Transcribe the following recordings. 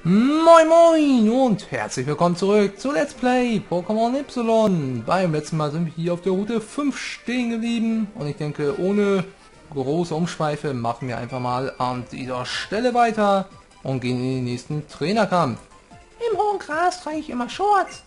Moin Moin und herzlich willkommen zurück zu Let's Play Pokémon Y. Beim letzten Mal sind wir hier auf der Route 5 stehen geblieben und ich denke, ohne große Umschweife machen wir einfach mal an dieser Stelle weiter und gehen in den nächsten Trainerkampf. Im hohen Gras trage ich immer Shorts.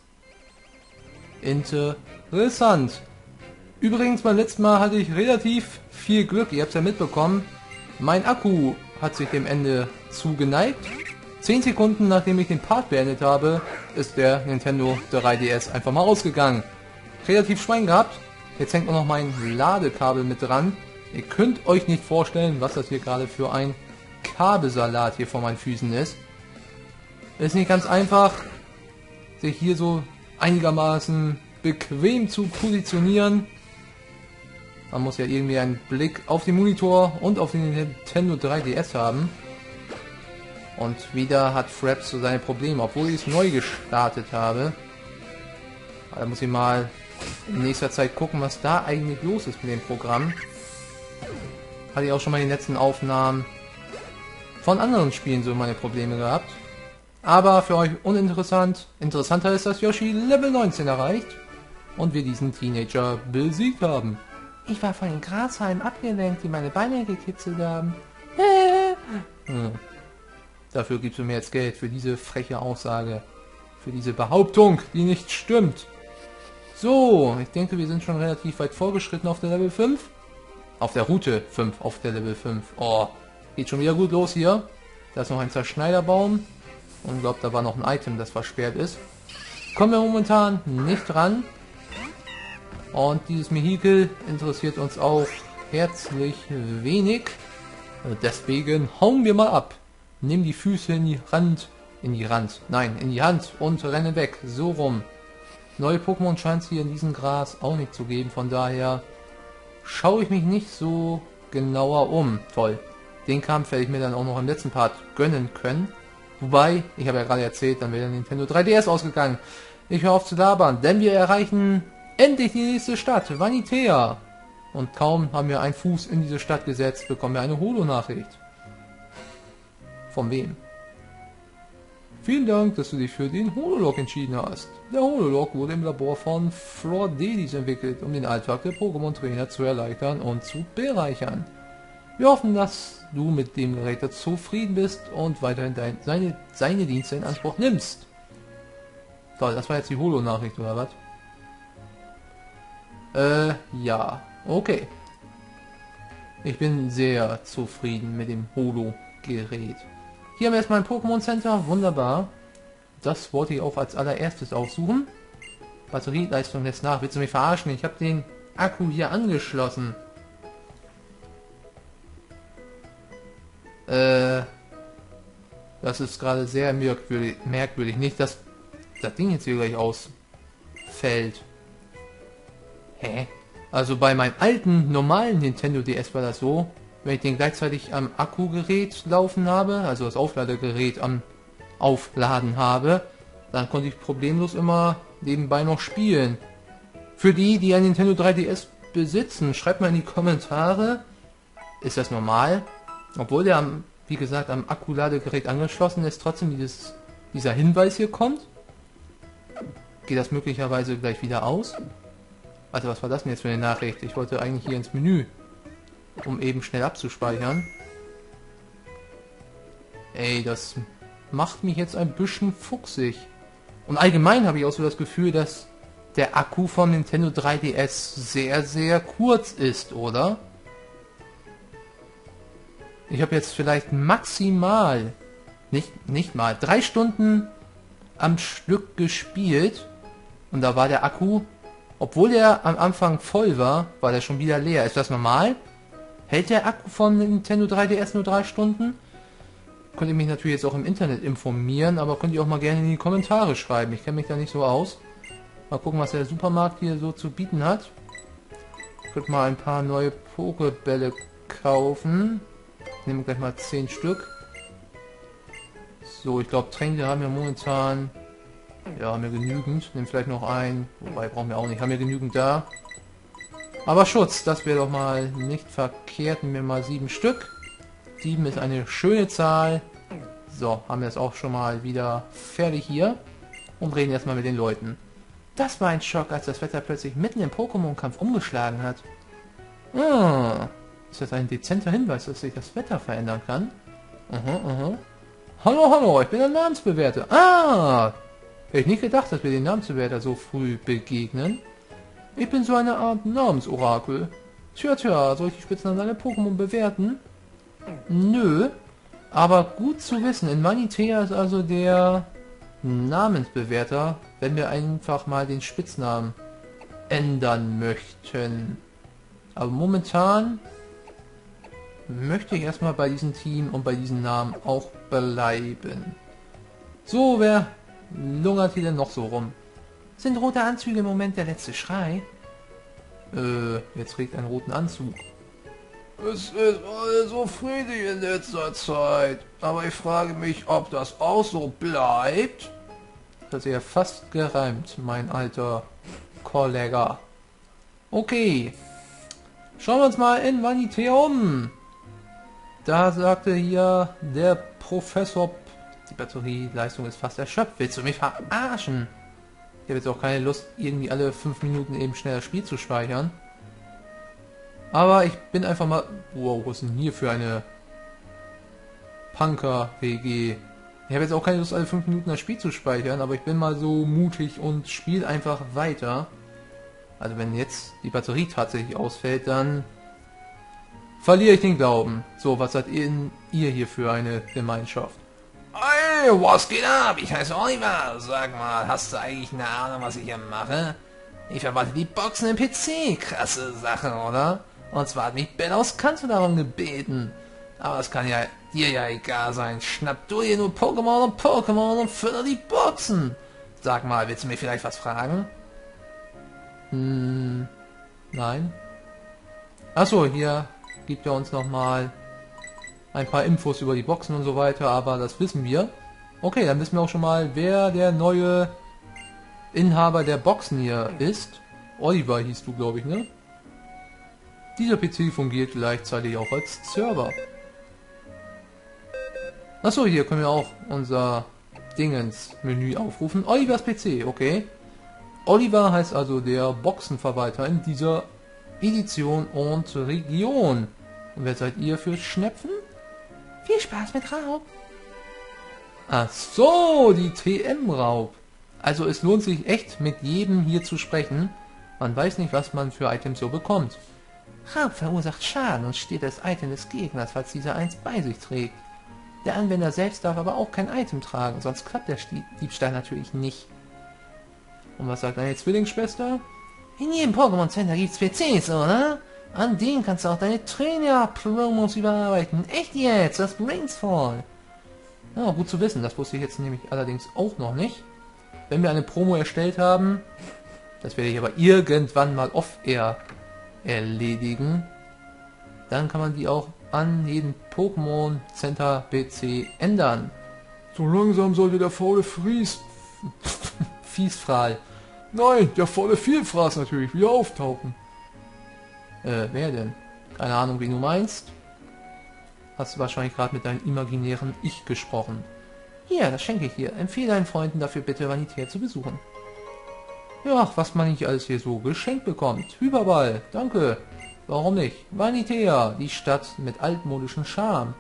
Interessant. Übrigens, beim letzten Mal hatte ich relativ viel Glück, ihr habt es ja mitbekommen. Mein Akku hat sich dem Ende zugeneigt. 10 Sekunden nachdem ich den Part beendet habe, ist der Nintendo 3DS einfach mal ausgegangen. Relativ Schwein gehabt. Jetzt hängt auch noch mein Ladekabel mit dran. Ihr könnt euch nicht vorstellen, was das hier gerade für ein Kabelsalat hier vor meinen Füßen ist. Ist nicht ganz einfach, sich hier so einigermaßen bequem zu positionieren. Man muss ja irgendwie einen Blick auf den Monitor und auf den Nintendo 3DS haben. Und wieder hat Fraps so seine Probleme, obwohl ich es neu gestartet habe. Da muss ich mal in nächster Zeit gucken, was da eigentlich los ist mit dem Programm. Hatte ich auch schon mal in den letzten Aufnahmen von anderen Spielen so meine Probleme gehabt. Aber für euch uninteressant. Interessanter ist, dass Yoshi Level 19 erreicht und wir diesen Teenager besiegt haben. Ich war von den Grashalmen abgelenkt, die meine Beine gekitzelt haben. Dafür gibst du mir jetzt Geld für diese freche Aussage. Für diese Behauptung, die nicht stimmt. So, ich denke, wir sind schon relativ weit vorgeschritten auf der Level 5. Auf der Route 5, auf der Level 5. Oh, geht schon wieder gut los hier. Da ist noch ein Zerschneiderbaum. Und ich glaube, da war noch ein Item, das versperrt ist. Kommen wir momentan nicht ran. Und dieses Vehikel interessiert uns auch herzlich wenig. Deswegen hauen wir mal ab. Nimm die Füße in die Hand, in die Hand und renne weg, so rum. Neue Pokémon scheint es hier in diesem Gras auch nicht zu geben, von daher schaue ich mich nicht so genauer um. Toll, den Kampf werde ich mir dann auch noch im letzten Part gönnen können. Wobei, ich habe ja gerade erzählt, dann wäre der Nintendo 3DS ausgegangen. Ich höre auf zu labern, denn wir erreichen endlich die nächste Stadt, Vanitea. Und kaum haben wir einen Fuß in diese Stadt gesetzt, bekommen wir eine Holo-Nachricht. Von wem? Vielen Dank, dass du dich für den Hololog entschieden hast. Der Hololog wurde im Labor von Flordelis entwickelt, um den Alltag der Pokémon-Trainer zu erleichtern und zu bereichern. Wir hoffen, dass du mit dem Gerät zufrieden bist und weiterhin seine Dienste in Anspruch nimmst. Toll, das war jetzt die Holo-Nachricht, oder was? Ja, okay. Ich bin sehr zufrieden mit dem Holo-Gerät. Hier haben wir erstmal ein Pokémon Center, wunderbar. Das wollte ich auch als allererstes aussuchen. Batterieleistung lässt nach. Willst du mich verarschen? Ich habe den Akku hier angeschlossen. Das ist gerade sehr merkwürdig. Nicht, dass das Ding jetzt hier gleich ausfällt. Hä? Also bei meinem alten, normalen Nintendo DS war das so, wenn ich den gleichzeitig am Akkugerät laufen habe, also das Aufladegerät am Aufladen habe, dann konnte ich problemlos immer nebenbei noch spielen. Für die ein Nintendo 3DS besitzen, schreibt mal in die Kommentare, ist das normal? Obwohl der, wie gesagt, am Akkuladegerät angeschlossen ist, trotzdem dieser Hinweis hier kommt? Geht das möglicherweise gleich wieder aus? Also was war das denn jetzt für eine Nachricht? Ich wollte eigentlich hier ins Menü, um eben schnell abzuspeichern. Ey, das macht mich jetzt ein bisschen fuchsig. Und allgemein habe ich auch so das Gefühl, dass der Akku von Nintendo 3DS sehr, sehr kurz ist, oder? Ich habe jetzt vielleicht maximal, nicht mal, 3 Stunden am Stück gespielt. Und da war der Akku, obwohl er am Anfang voll war, war der schon wieder leer. Ist das normal? Hält der Akku von Nintendo 3DS nur 3 Stunden? Könnt ihr mich natürlich jetzt auch im Internet informieren, aber könnt ihr auch mal gerne in die Kommentare schreiben. Ich kenne mich da nicht so aus. Mal gucken, was der Supermarkt hier so zu bieten hat. Ich würde mal ein paar neue Pokebälle kaufen. Ich nehme gleich mal 10 Stück. So, ich glaube, Tränke haben wir momentan... Ja, haben wir genügend. Nehmen vielleicht noch einen. Wobei, brauchen wir auch nicht. Haben wir genügend da. Aber Schutz, das wäre doch mal nicht verkehrt. Nehmen wir mal 7 Stück. 7 ist eine schöne Zahl. So, haben wir es auch schon mal wieder fertig hier. Und reden erstmal mit den Leuten. Das war ein Schock, als das Wetter plötzlich mitten im Pokémon-Kampf umgeschlagen hat. Ist das ein dezenter Hinweis, dass sich das Wetter verändern kann? Hallo, hallo, ich bin der Namensbewerter. Hätte ich nicht gedacht, dass wir den Namensbewerter so früh begegnen. Ich bin so eine Art Namensorakel. Tja, soll ich die Spitznamen deiner Pokémon bewerten? Nö, aber gut zu wissen. In Vanitea ist also der Namensbewerter, wenn wir einfach mal den Spitznamen ändern möchten. Aber momentan möchte ich erstmal bei diesem Team und bei diesem Namen auch bleiben. So, wer lungert hier denn noch so rum? Sind rote Anzüge im Moment der letzte Schrei? Jetzt trägt einen roten Anzug. Es ist alles so friedlich in letzter Zeit, aber ich frage mich, ob das auch so bleibt. Das ist ja fast gereimt, mein alter Kollege. Okay, schauen wir uns mal in Vanitea um. Da sagte hier der Professor, die Batterieleistung ist fast erschöpft. Willst du mich verarschen? Ich habe jetzt auch keine Lust, irgendwie alle 5 Minuten eben schnell das Spiel zu speichern. Aber ich bin einfach mal... Wow, was ist denn hier für eine Punker-WG? Ich habe jetzt auch keine Lust, alle 5 Minuten das Spiel zu speichern, aber ich bin mal so mutig und spiele einfach weiter. Also wenn jetzt die Batterie tatsächlich ausfällt, dann verliere ich den Glauben. So, was seid ihr hier für eine Gemeinschaft? Hey, was geht ab? Ich heiße Oliver. Sag mal, hast du eigentlich eine Ahnung, was ich hier mache? Ich verwalte die Boxen im PC. Krasse Sache, oder? Und zwar hat mich Ben aus Kanto darum gebeten. Aber das kann ja dir ja egal sein. Schnapp du hier nur Pokémon und fülle die Boxen. Sag mal, willst du mir vielleicht was fragen? Nein. Achso, hier gibt er uns nochmal ein paar Infos über die Boxen und so weiter, aber das wissen wir. Okay, dann wissen wir auch schon mal, wer der neue Inhaber der Boxen hier ist. Oliver hieß du, glaube ich, ne? Dieser PC fungiert gleichzeitig auch als Server. Achso, hier können wir auch unser Dingens-Menü aufrufen. Olivers PC, okay. Oliver heißt also der Boxenverwalter in dieser Edition und Region. Und wer seid ihr für Schnepfen? Viel Spaß mit Raub. Ach so, die TM-Raub. Also es lohnt sich echt, mit jedem hier zu sprechen. Man weiß nicht, was man für Items so bekommt. Raub verursacht Schaden und stiehlt das Item des Gegners, falls dieser eins bei sich trägt. Der Anwender selbst darf aber auch kein Item tragen, sonst klappt der Diebstahl natürlich nicht. Und was sagt deine Zwillingsschwester? In jedem Pokémon Center gibt's PCs, oder? An denen kannst du auch deine Trainer-Promos überarbeiten. Echt jetzt? Das bringt's voll. Ja, gut zu wissen. Das wusste ich jetzt nämlich allerdings auch noch nicht. Wenn wir eine Promo erstellt haben, das werde ich aber irgendwann mal off-air erledigen, dann kann man die auch an jedem Pokémon Center PC ändern. So langsam sollte der faule Fiesfrahl. Nein, der volle Vielfraß natürlich wieder auftauchen. Wer denn? Keine Ahnung, wen du meinst. Hast du wahrscheinlich gerade mit deinem imaginären Ich gesprochen. Hier, das schenke ich dir. Empfehle deinen Freunden dafür bitte, Vanitea zu besuchen. Ja, was man nicht alles hier so geschenkt bekommt. Hyperball, danke. Warum nicht? Vanitea, die Stadt mit altmodischen Charme.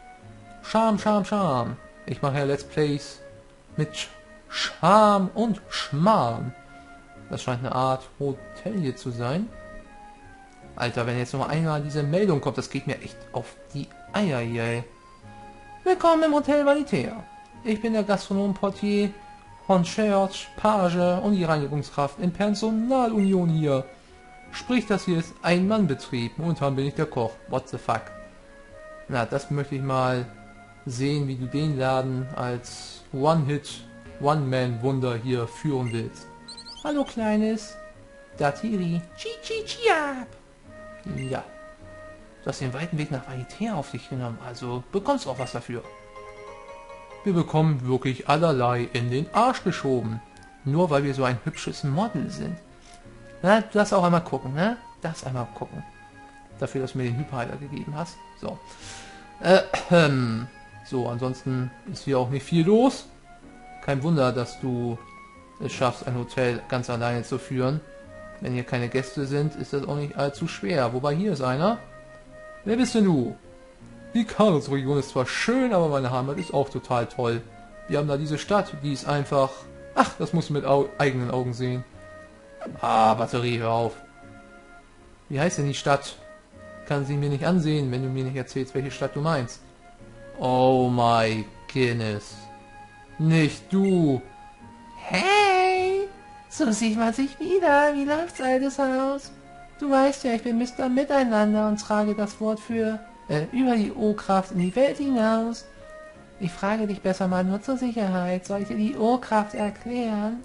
Charme. Ich mache ja Let's Plays mit Charme und Schmarrn. Das scheint eine Art Hotel hier zu sein. Alter, wenn jetzt noch einmal diese Meldung kommt, das geht mir echt auf die Eier hier, ey. Willkommen im Hotel Vanitea. Ich bin der Gastronom Portier, Concierge, Page und die Reinigungskraft in Personalunion hier. Sprich, das hier ist Ein-Mann-Betrieb. Momentan bin ich der Koch. What the fuck? Na, das möchte ich mal sehen, wie du den Laden als One-Hit, One-Man-Wunder hier führen willst. Hallo, Kleines. Datiri. Chi-chi-chi-ab. Ja. Du hast den weiten Weg nach Vanitea auf dich genommen, also bekommst auch was dafür. Wir bekommen wirklich allerlei in den Arsch geschoben. Nur weil wir so ein hübsches Model sind. Na, du darfst auch einmal gucken, ne? Darfst einmal gucken. Dafür, dass du mir den Hyperheiler gegeben hast. So. So, ansonsten ist hier auch nicht viel los. Kein Wunder, dass du es schaffst, ein Hotel ganz alleine zu führen. Wenn hier keine Gäste sind, ist das auch nicht allzu schwer. Wobei, hier ist einer. Wer bist denn du? Die Karlsruhe-Region ist zwar schön, aber meine Heimat ist auch total toll. Wir haben da diese Stadt, die ist einfach... Ach, das musst du mit eigenen Augen sehen. Ah, Batterie, hör auf. Wie heißt denn die Stadt? Kann sie mir nicht ansehen, wenn du mir nicht erzählst, welche Stadt du meinst. Oh my goodness. Nicht du. Hey, so sieht man sich wieder. Wie läuft's, altes Haus? Du weißt ja, ich bin Mr. Miteinander und trage das Wort für über die O-Kraft in die Welt hinaus. Ich frage dich besser mal nur zur Sicherheit. Soll ich dir die O-Kraft erklären?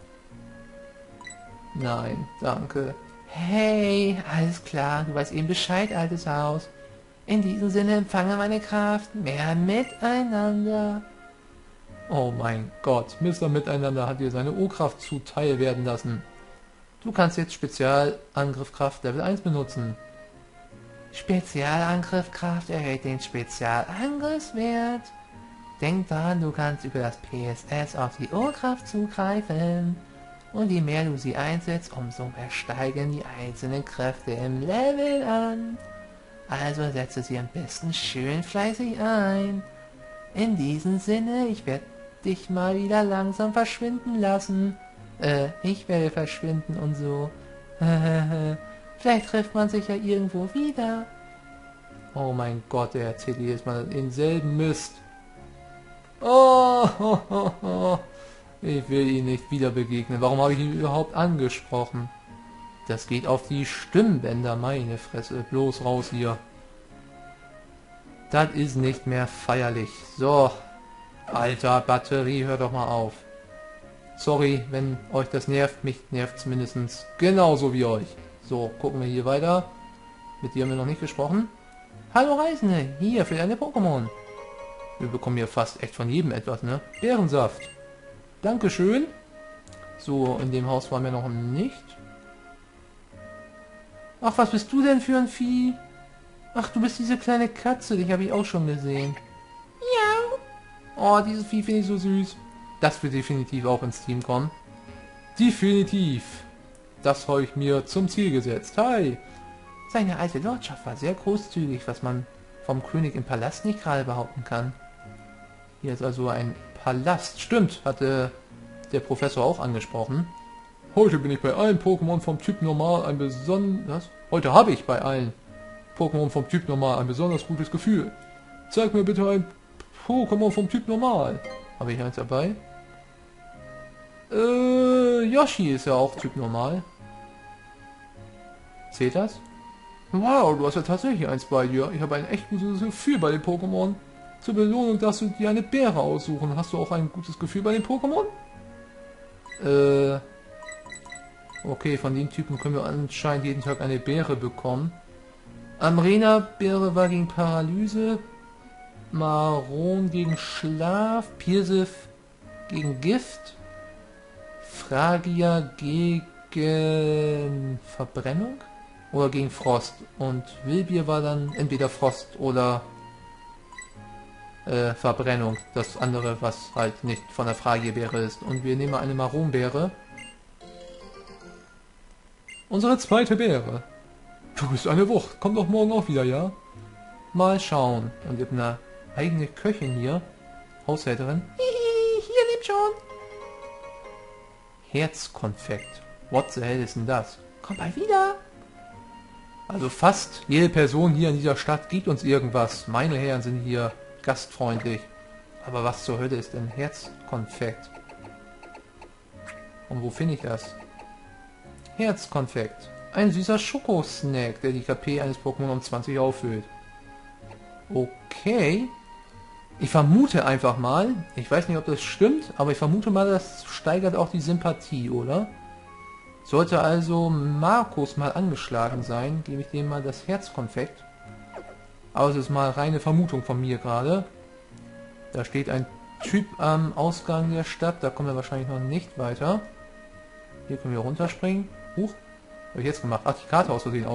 Nein, danke. Hey, alles klar, du weißt eben Bescheid, altes Haus. In diesem Sinne empfange meine Kraft. Mehr Miteinander. Oh mein Gott, Mr. Miteinander hat dir seine O-Kraft zuteil werden lassen. Du kannst jetzt Spezialangriffkraft Level 1 benutzen. Spezialangriffkraft erhöht den Spezialangriffswert. Denk dran, du kannst über das PSS auf die O-Kraft zugreifen. Und je mehr du sie einsetzt, umso mehr steigen die einzelnen Kräfte im Level an. Also setze sie am besten schön fleißig ein. In diesem Sinne, ich werde dich mal wieder langsam verschwinden lassen. Ich werde verschwinden und so. Vielleicht trifft man sich ja irgendwo wieder. Oh mein Gott, er erzählt jedes Mal denselben Mist. Oh, ich will ihn nicht wieder begegnen. Warum habe ich ihn überhaupt angesprochen? Das geht auf die Stimmbänder, meine Fresse. Bloß raus hier. Das ist nicht mehr feierlich. So, alter Batterie, hör doch mal auf. Sorry, wenn euch das nervt. Mich nervt es mindestens genauso wie euch. So, gucken wir hier weiter. Mit dir haben wir noch nicht gesprochen. Hallo Reisende, hier für deine Pokémon. Wir bekommen hier fast echt von jedem etwas, ne? Bärensaft. Dankeschön. So, in dem Haus waren wir noch nicht. Ach, was bist du denn für ein Vieh? Ach, du bist diese kleine Katze, dich habe ich auch schon gesehen. Ja. Oh, dieses Vieh finde ich so süß. Das wird definitiv auch ins Team kommen. Definitiv. Das habe ich mir zum Ziel gesetzt. Hi. Seine alte Lordschaft war sehr großzügig, was man vom König im Palast nicht gerade behaupten kann. Hier ist also ein Palast. Stimmt, hatte der Professor auch angesprochen. Heute bin ich bei allen Pokémon vom Typ Normal ein besonders... Heute habe ich bei allen Pokémon vom Typ Normal ein besonders gutes Gefühl. Zeig mir bitte ein Pokémon vom Typ Normal. Habe ich eins dabei? Yoshi ist ja auch Typ Normal. Zählt das? Wow, du hast ja tatsächlich eins bei dir. Ich habe ein echt gutes Gefühl bei den Pokémon. Zur Belohnung darfst du dir eine Beere aussuchen. Hast du auch ein gutes Gefühl bei den Pokémon? Okay, von den Typen können wir anscheinend jeden Tag eine Beere bekommen. Amrena-Beere war gegen Paralyse. Maron gegen Schlaf. Pirsif gegen Gift. Fragia gegen Verbrennung. Oder gegen Frost. Und Wilbier war dann entweder Frost oder Verbrennung. Das andere, was halt nicht von der Fragier-Beere ist. Und wir nehmen eine Maronbeere. Unsere zweite Beere. Du bist eine Wucht. Komm doch morgen auch wieder, ja? Mal schauen. Und wir haben eine eigene Köchin hier. Haushälterin. Hier lebt schon. Herzkonfekt. What the hell ist denn das? Komm bald wieder. Also fast jede Person hier in dieser Stadt gibt uns irgendwas. Meine Herren sind hier gastfreundlich. Aber was zur Hölle ist denn Herzkonfekt? Und wo finde ich das? Herzkonfekt. Ein süßer Schokosnack, der die KP eines Pokémon um 20 auffüllt. Okay. Ich vermute einfach mal, ich weiß nicht, ob das stimmt, aber ich vermute mal, das steigert auch die Sympathie, oder? Sollte also Markus mal angeschlagen sein, gebe ich dem mal das Herzkonfekt. Aber es ist mal reine Vermutung von mir gerade. Da steht ein Typ am Ausgang der Stadt, da kommen wir wahrscheinlich noch nicht weiter. Hier können wir runterspringen. Huch, habe ich jetzt gemacht. Ach, die Karte aus Versehen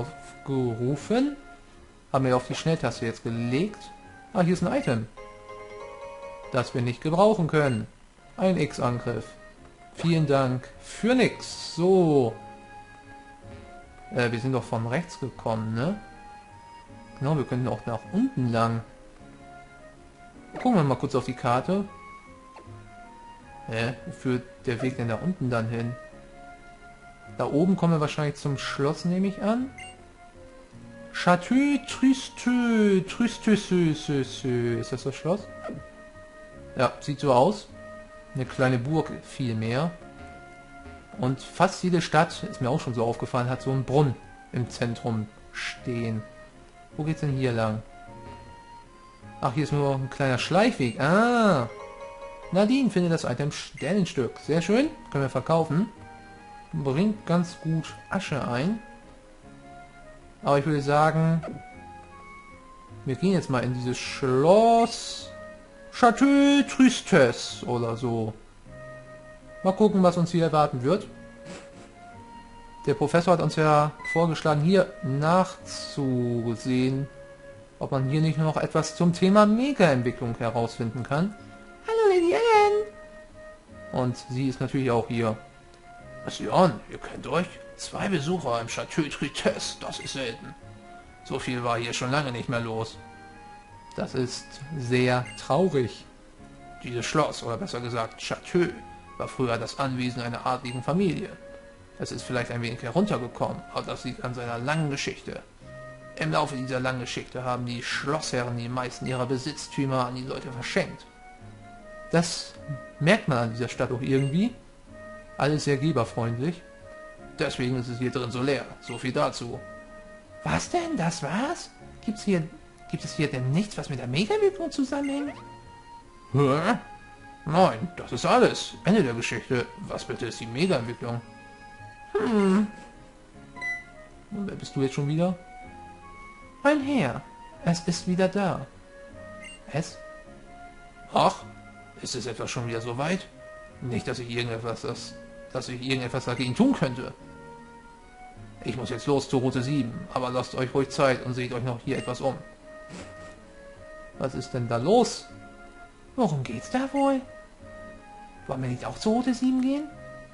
aufgerufen. Haben wir auf die Schnelltaste jetzt gelegt. Ah, hier ist ein Item. das wir nicht gebrauchen können. Ein X-Angriff. Vielen Dank für nix. So. Wir sind doch von rechts gekommen, ne? Genau, wir könnten auch nach unten lang. Gucken wir mal kurz auf die Karte. Wo führt der Weg denn da unten dann hin? Da oben kommen wir wahrscheinlich zum Schloss, nehme ich an. Château Tristeux. Ist das Schloss? Ja, sieht so aus. Eine kleine Burg vielmehr. Und fast jede Stadt, ist mir auch schon so aufgefallen, hat so einen Brunnen im Zentrum stehen. Wo geht's denn hier lang? Ach, hier ist nur ein kleiner Schleichweg. Ah! Nadine findet das Item Sternenstück. Sehr schön. Können wir verkaufen. Bringt ganz gut Asche ein. Aber ich würde sagen, wir gehen jetzt mal in dieses Schloss Château Tristesse oder so. Mal gucken, was uns hier erwarten wird. Der Professor hat uns ja vorgeschlagen, hier nachzusehen, ob man hier nicht noch etwas zum Thema Mega-Entwicklung herausfinden kann. Hallo Lady Anne! Und sie ist natürlich auch hier. Was ihr an? Ihr kennt euch? 2 Besucher im Château Tristesse, das ist selten. So viel war hier schon lange nicht mehr los. Das ist sehr traurig. Dieses Schloss, oder besser gesagt Château, war früher das Anwesen einer adligen Familie. Es ist vielleicht ein wenig heruntergekommen, aber das liegt an seiner langen Geschichte. Im Laufe dieser langen Geschichte haben die Schlossherren die meisten ihrer Besitztümer an die Leute verschenkt. Das merkt man an dieser Stadt auch irgendwie. Alles sehr geberfreundlich. Deswegen ist es hier drin so leer. So viel dazu. Was denn? Das war's? Gibt es hier denn nichts, was mit der Mega-Entwicklung zusammenhängt? Hä? Nein, das ist alles. Ende der Geschichte. Was bitte ist die Mega-Entwicklung? Und wer bist du jetzt schon wieder? Mein Herr, es ist wieder da. Es? Ach, ist es etwa schon wieder so weit? Nicht, dass ich irgendetwas dagegen tun könnte. Ich muss jetzt los zur Route 7, aber lasst euch ruhig Zeit und seht euch noch hier etwas um. Was ist denn da los? Worum geht's da wohl? Wollen wir nicht auch zur Route 7 gehen?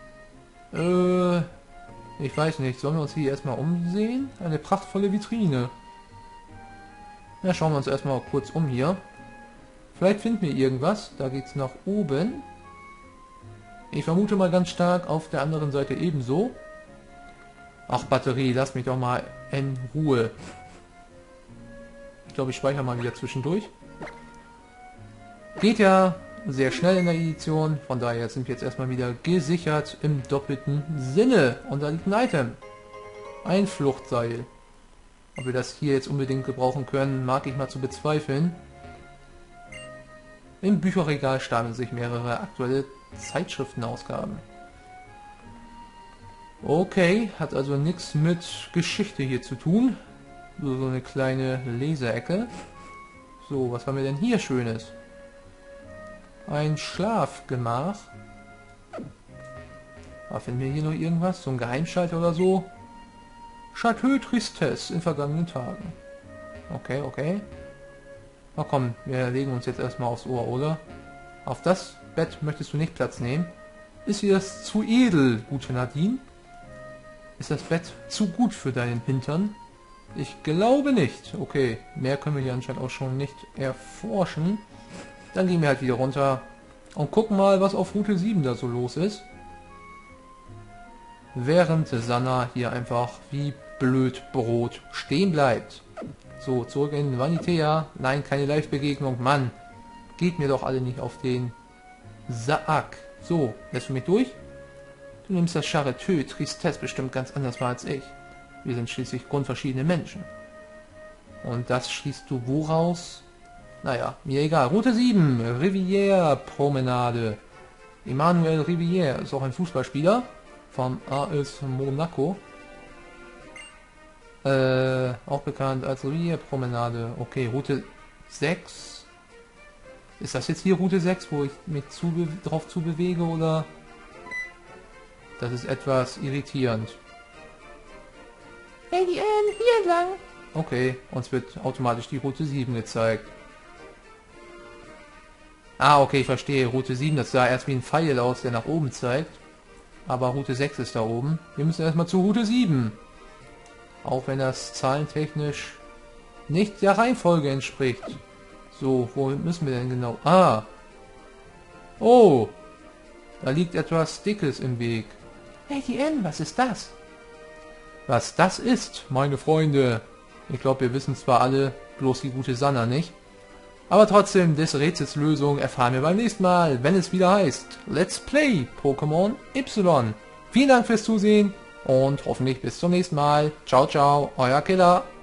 Ich weiß nicht. Sollen wir uns hier erstmal umsehen? Eine prachtvolle Vitrine. Ja, schauen wir uns erstmal kurz um hier. Vielleicht finden wir irgendwas. Da geht's nach oben. Ich vermute mal ganz stark auf der anderen Seite ebenso. Ach, Batterie, lass mich doch mal in Ruhe. Ich glaube, ich speichere mal wieder zwischendurch. Geht ja sehr schnell in der Edition, von daher sind wir jetzt erstmal wieder gesichert im doppelten Sinne. Und da liegt ein Item. Ein Fluchtseil. Ob wir das hier jetzt unbedingt gebrauchen können, mag ich mal zu bezweifeln. Im Bücherregal stapeln sich mehrere aktuelle Zeitschriftenausgaben. Okay, hat also nichts mit Geschichte hier zu tun. So eine kleine Leserecke. So, was haben wir denn hier Schönes? Ein Schlafgemach. Finden wir hier noch irgendwas? So ein Geheimschalter oder so? Château Tristesse in vergangenen Tagen. Okay, okay. Na komm, wir legen uns jetzt erstmal aufs Ohr, oder? Auf das Bett möchtest du nicht Platz nehmen. Ist dir das zu edel, gute Nadine? Ist das Bett zu gut für deinen Hintern? Ich glaube nicht. Okay, mehr können wir hier anscheinend auch schon nicht erforschen. Dann gehen wir halt wieder runter und gucken mal, was auf Route 7 da so los ist. Während Sanna hier einfach wie blöd Brot stehen bleibt. So, zurück in Vanitea. Nein, keine Live-Begegnung. Mann, geht mir doch alle nicht auf den Sack. So, lässt du mich durch? Du nimmst das Château Tristesse bestimmt ganz anders wahr als ich. Wir sind schließlich grundverschiedene Menschen. Und das schließt du woraus? Naja, mir egal. Route 7, Rivière Promenade. Emmanuel Rivière ist auch ein Fußballspieler vom AS Monaco. Auch bekannt als Rivière Promenade. Okay, Route 6. Ist das jetzt hier Route 6, wo ich mich drauf zubewege, oder? Das ist etwas irritierend. Lady Anne, hier entlang. Okay, uns wird automatisch die Route 7 gezeigt. Ah, okay, ich verstehe. Route 7, das sah erst wie ein Pfeil aus, der nach oben zeigt. Aber Route 6 ist da oben. Wir müssen erstmal zu Route 7. Auch wenn das zahlentechnisch nicht der Reihenfolge entspricht. So, wo müssen wir denn genau? Ah. Oh. Da liegt etwas Dickes im Weg. Hey, die N, was ist das? Was das ist, meine Freunde. Ich glaube, wir wissen zwar alle, bloß die gute Sanna nicht. Aber trotzdem, des Rätsels Lösung erfahren wir beim nächsten Mal, wenn es wieder heißt Let's Play Pokémon Y. Vielen Dank fürs Zusehen und hoffentlich bis zum nächsten Mal. Ciao, ciao, euer Killer.